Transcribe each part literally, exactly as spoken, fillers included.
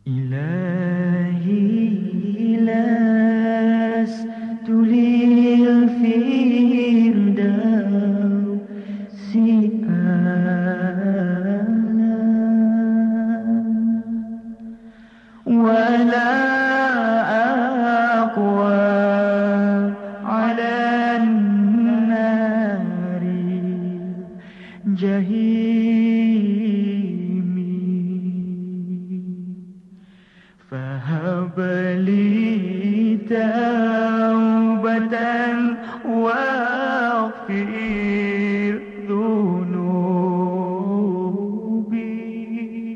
إلهي لست للفردوس أعلى ولا أقوى على النار الجحيم. فهب لي توبة واغفر ذنوبي،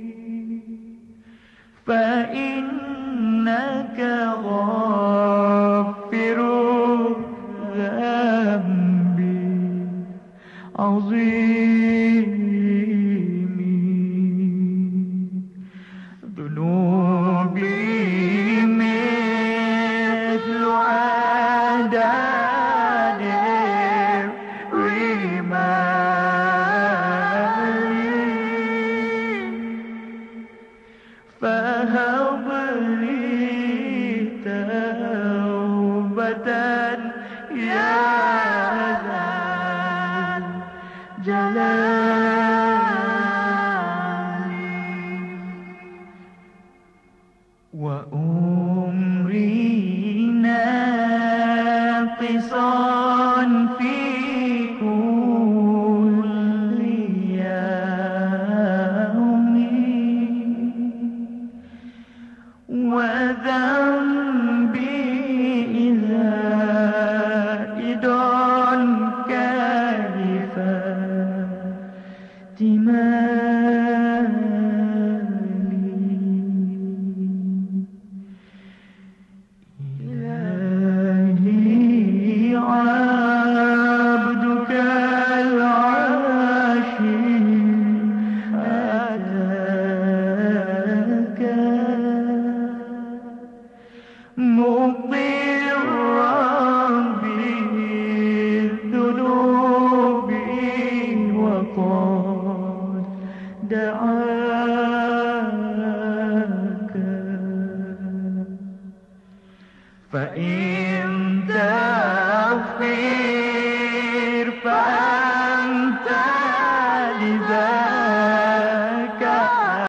فإنك غافر الذنب عظيم. ذنوبي مثل عدد الرمال، فهب لي توبة يا ذا الجلال. وأمري ناقصا في كل يوم، وذنبي زائد كيف احتمالي. إلهي عبدك العاشي أتاك مقرا بالذنوب وقد دعاك. فإن تغفر